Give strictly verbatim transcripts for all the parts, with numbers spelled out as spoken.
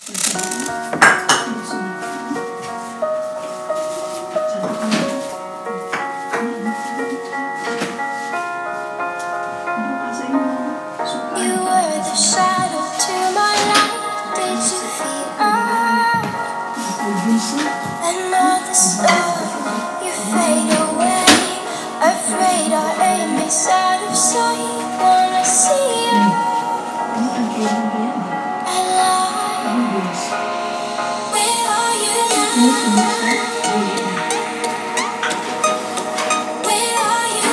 Another star, you fade away. Afraid our aim is out of sight. Wanna see you alive. Where are you now? Where are you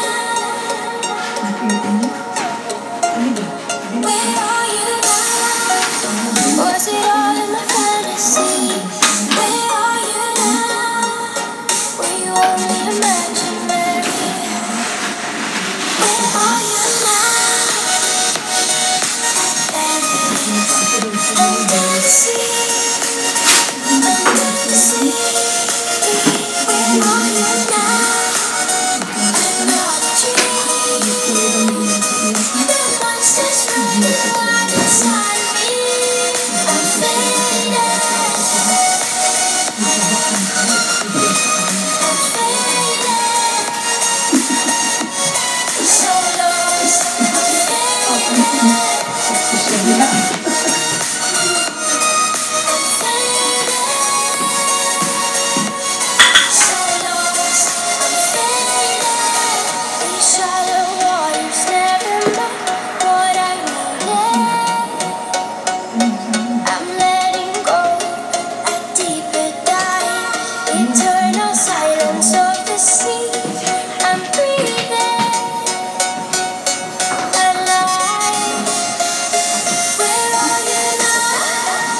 now? Where are you now? Was it all in my fantasy? Eternal silence of the sea. I'm breathing alive. Where are you now?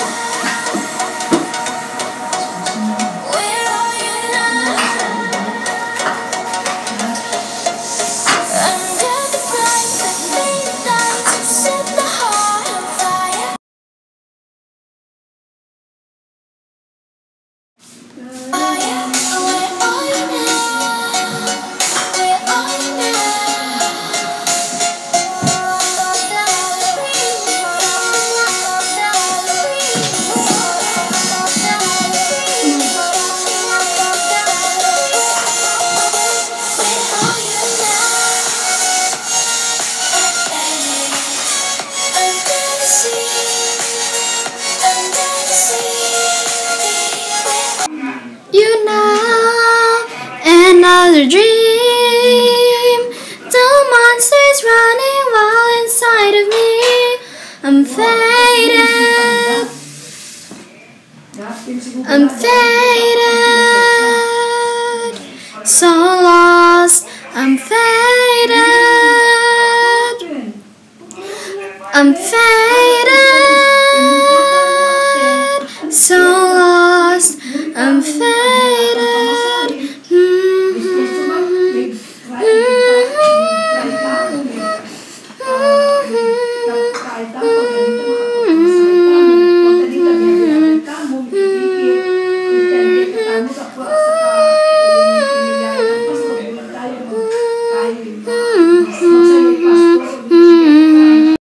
Where are you now? Under the bright, the faint lights have set the heart on fire. You know, another dream. The monster's running wild inside of me. I'm faded. I'm faded. So lost. I'm faded. I'm faded.